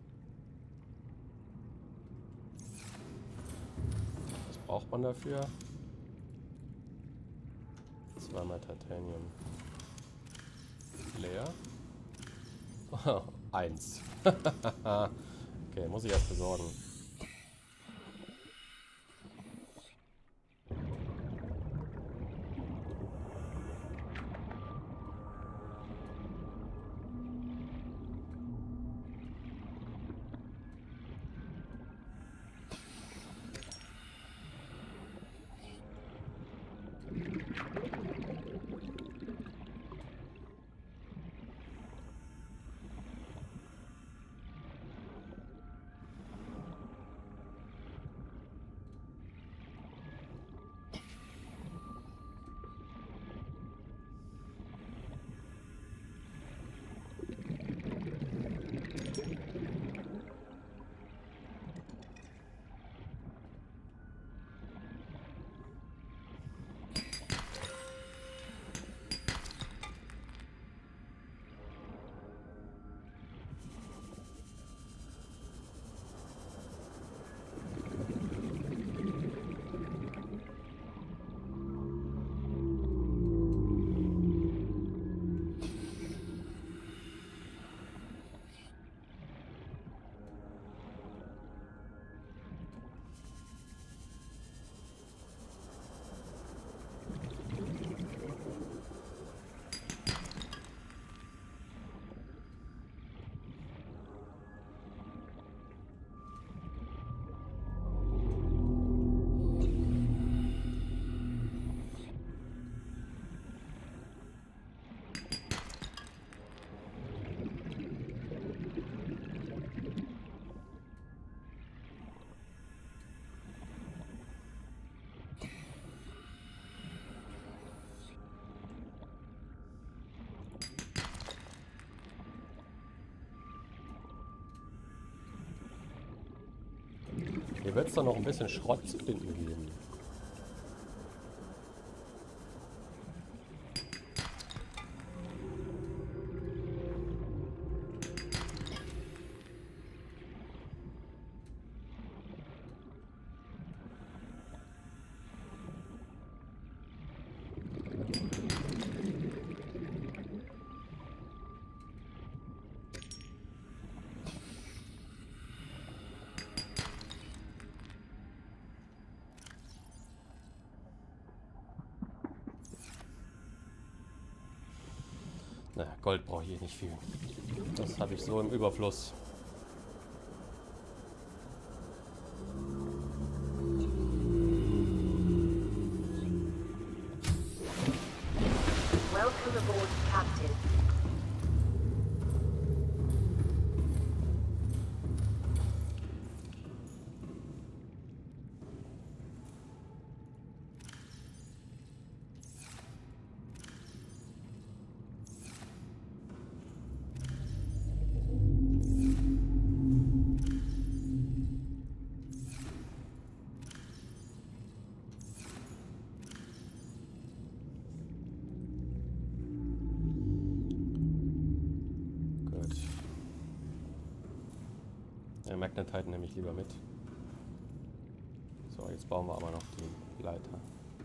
A: Was braucht man dafür? 2 Titanium. Leer. 1. Okay, muss ich erst besorgen. Hier wird es doch noch ein bisschen Schrott zu finden geben. Na, Gold brauche ich nicht viel. Das habe ich so im Überfluss.
B: Welcome aboard, Captain.
A: Magnetite nehme ich lieber mit. So, jetzt bauen wir aber noch die Leiter.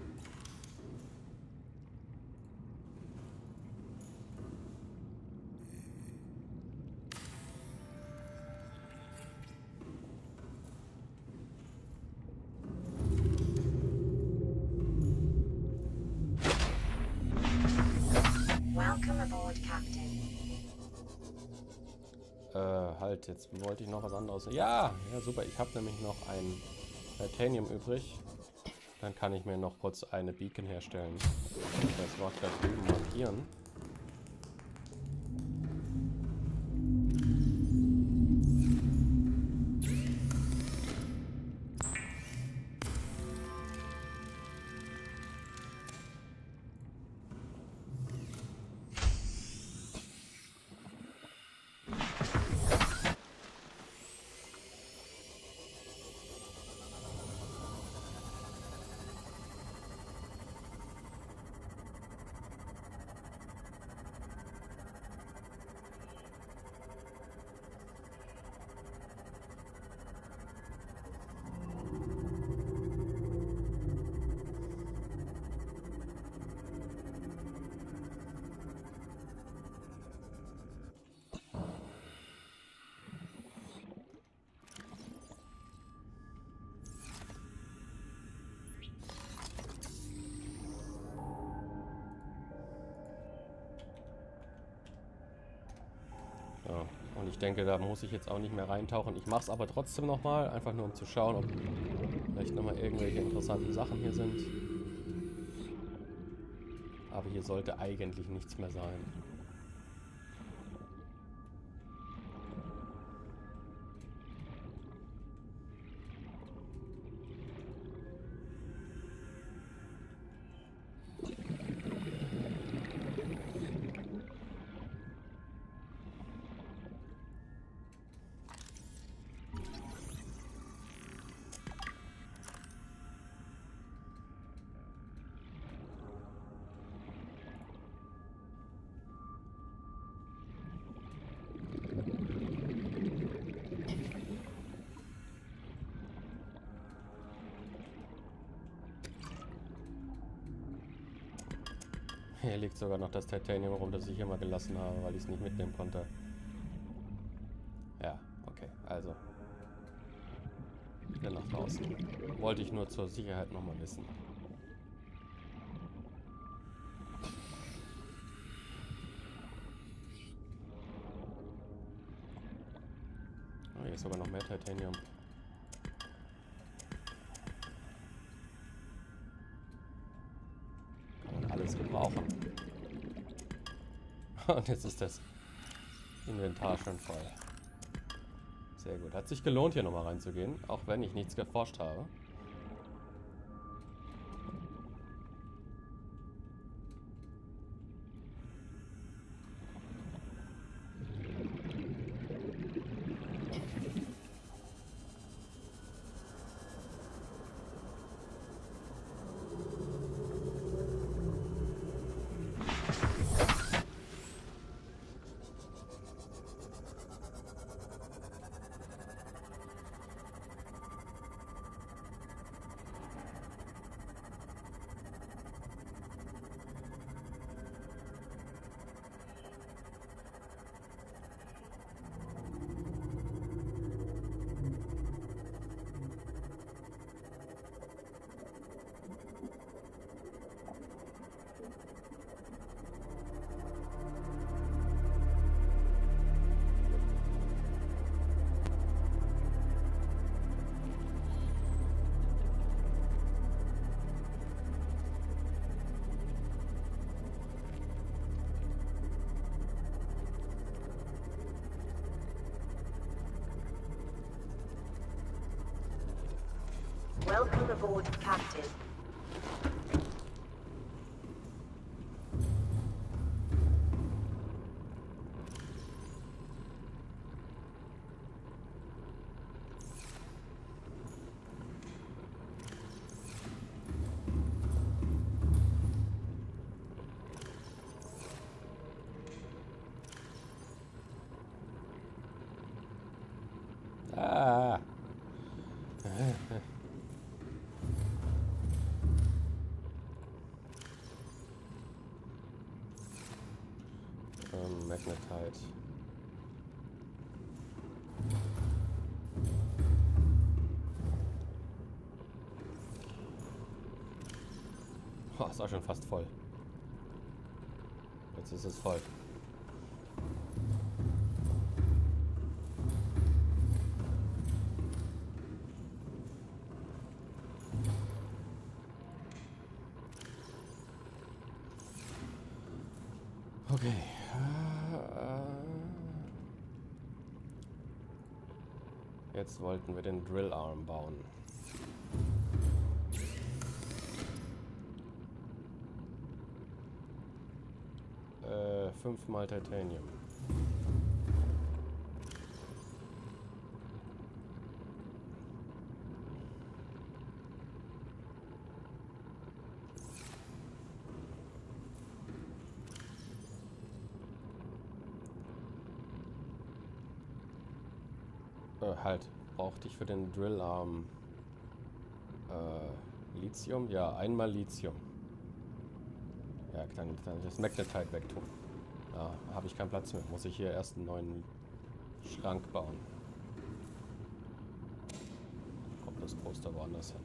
B: Welcome aboard, Captain.
A: Halt, jetzt wollte ich noch was anderes. Ja, ja, super. Ich habe nämlich noch ein Titanium übrig. Dann kann ich mir noch kurz eine Beacon herstellen. Das Wort da drüben markieren. Ja, und ich denke, da muss ich jetzt auch nicht mehr reintauchen. Ich mache es aber trotzdem nochmal, einfach nur um zu schauen, ob vielleicht nochmal irgendwelche interessanten Sachen hier sind. Aber hier sollte eigentlich nichts mehr sein. Hier liegt sogar noch das Titanium rum, das ich hier mal gelassen habe, weil ich es nicht mitnehmen konnte. Ja, okay, also. Wieder nach draußen. Wollte ich nur zur Sicherheit nochmal wissen. Oh, hier ist sogar noch mehr Titanium. Alles gebrauchen. Und jetzt ist das Inventar schon voll. Sehr gut. Hat sich gelohnt, hier nochmal reinzugehen, auch wenn ich nichts geforscht habe.
B: Welcome aboard, Captain.
A: Ah. Magnetite. Oh, ist auch schon fast voll. Jetzt ist es voll. Okay. Jetzt wollten wir den Drill Arm bauen. Fünfmal Titanium. Halt, brauchte ich für den Drill Arm Lithium? Ja, einmal Lithium. Ja, dann das Magnetite wegtun. Ja, habe ich keinen Platz mehr. Muss ich hier erst einen neuen Schrank bauen. Kommt das Poster woanders hin.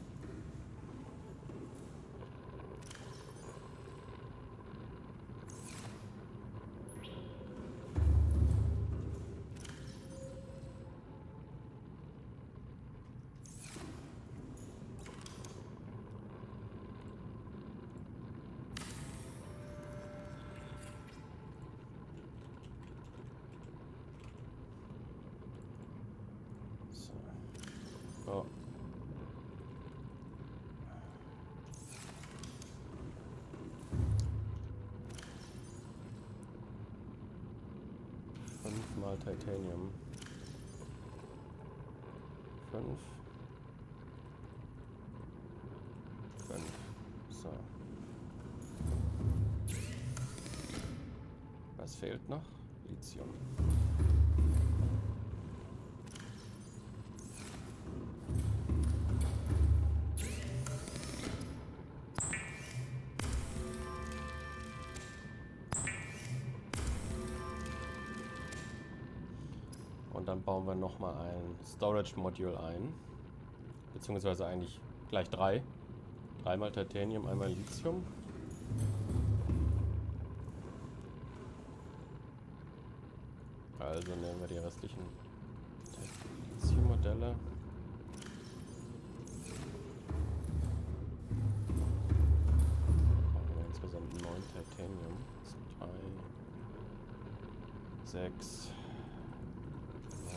A: So. 5 mal Titanium. 5. 5. So. Was fehlt noch? Lithium. Und dann bauen wir nochmal ein Storage-Module ein. Beziehungsweise eigentlich gleich 3. 3 mal Titanium, einmal Lithium. Also nehmen wir die restlichen Lithium-Modelle. Brauchen wir insgesamt 9 Titanium. 2, 6, 9.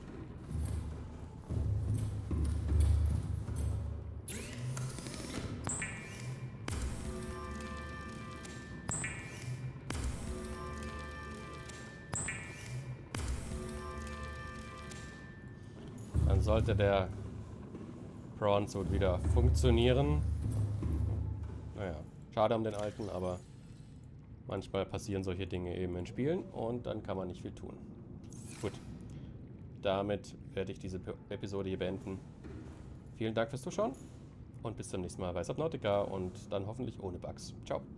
A: Dann sollte der Prawn Suit wieder funktionieren. Naja, schade um den alten, aber manchmal passieren solche Dinge eben in Spielen und dann kann man nicht viel tun. Gut, damit werde ich diese Episode hier beenden. Vielen Dank fürs Zuschauen und bis zum nächsten Mal bei Subnautica und dann hoffentlich ohne Bugs. Ciao.